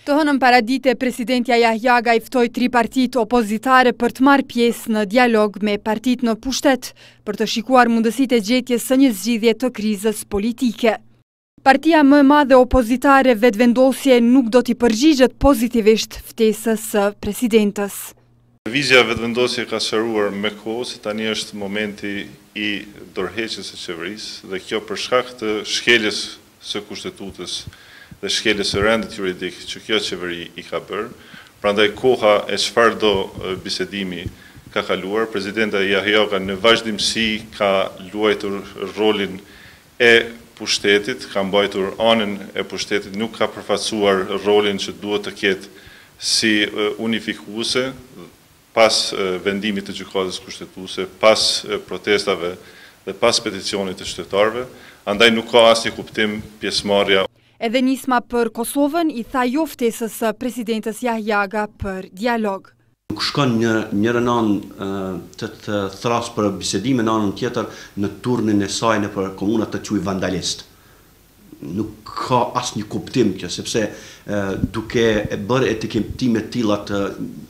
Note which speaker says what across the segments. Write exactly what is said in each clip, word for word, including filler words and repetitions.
Speaker 1: Të hënën paradite, presidentja Jahjaga i ftoi tri partitë opozitare për të marrë pjesë në dialog me partitë në pushtet për të shikuar mundësitë e gjetjes së një zgjidhje të krizës politike. Partia më e madhe opozitare vetëvendosje nuk do t'i përgjigjet pozitivisht ftesës së presidentës.
Speaker 2: Lëvizja vetëvendosje ka shëruar me kohë se tani është momenti i dorëheqjes së qeverisë dhe kjo për shkak të shkeljes së kushtetutës dhe shkeljes së rendit juridik që kjo qeveri i ka bërë. Prandaj koha e çfarëdo bisedimi ka kaluar, presidenta Jahjaga në vazhdimsi ka luajtur rolin e pushtetit, ka mbajtur anën e pushtetit, nuk ka përfaqësuar rolin që duhet të ketë si unifikuese pas vendimit të gjykatës kushtetuese, pas protestave dhe pas peticionit të qytetarëve, andaj nuk ka asnjë kuptim pjesëmarrja.
Speaker 1: Edhe nisma për Kosovën i tha jo ftesës së presidentës Jahjaga për dialog.
Speaker 3: Nuk shkon një njëra anë të të thras për bisedime në anën tjetër në turnin e saj në për komunat të quaj vandalist. Nuk ka asnjë kuptim kjo, sepse duke bërë etiketime të tilla të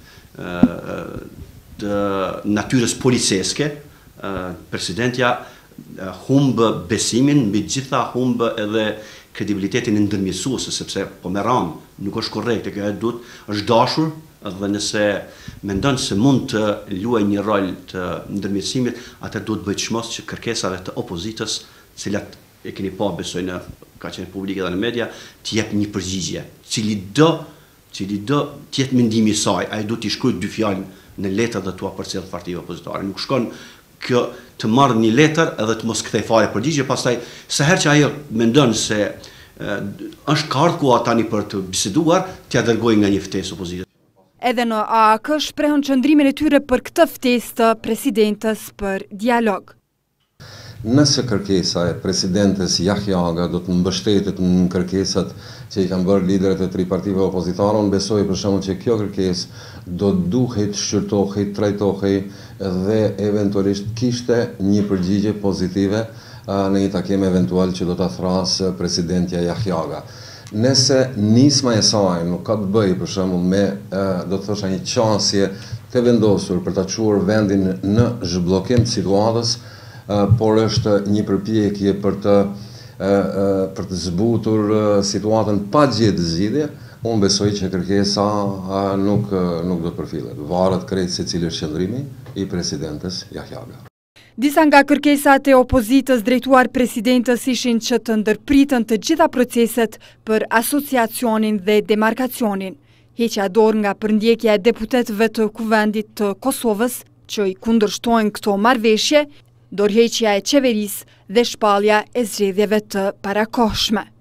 Speaker 3: të natyrës policeske, presidentja humbë besimin mbi gjitha, humbë edhe kredibilitetin e ndërmjetësuese, sepse po me ranë, nuk është korrekte, kjo e duhet, është dashur, dhe nëse mendon se mund të luajë një rol të ndërmjetësimit, atë duhet bëjë çmos që kërkesave të opozitës, cilat e keni pa besoj në ka qenë publike dhe në media, të jep një përgjigje. Cili do, cili do të jetë mendimi i saj, ai duhet t'i shkruajë dy fjalë në letër dhe t'ua përcjell partive opozitare. Nuk shkon kjo të marrë një letër edhe të mos kthej fare përgjigje, pastaj sa herë që ajo mendon se e, është ka ardhur koha tani për të biseduar, t'ia dërgojë nga një ftesë opozitës.
Speaker 1: Edhe në A A K shprehën qëndrimin e tyre për këtë ftesë të presidentës për dialog.
Speaker 4: Nëse kërkesa e presidentës Jahjaga do të mbështetet në kërkesat që i kanë bërë liderët e tri partive opozitare, unë besoj për shembull që kjo kërkesë do duhet shqyrtohej, trajtohej dhe eventualisht kishte një përgjigje pozitive në një takim eventual që do ta thrasë presidentja Jahjaga. Nëse nisma e saj nuk ka të bëjë për shembull me do të thosha një qasje të vendosur për ta çuar vendin në zhbllokim të situatës, por është një përpjekje për të për të zbutur situatën pa gjetë zgjidhje, unë besoj që kërkesa nuk nuk do të përfillet. Varet krejt se cili është qëndrimi i presidentës Jahjaga.
Speaker 1: Disa nga kërkesat e opozitës drejtuar presidentës ishin që të ndërpritën të gjitha proceset për asociacionin dhe demarkacionin. Heqja dorë nga përndjekja e deputetëve të Kuvendit të Kosovës, që i kundërshtojnë këto marrëveshje, dorëheqja e qeverisë dhe shpallja e zgjedhjeve të parakohshme.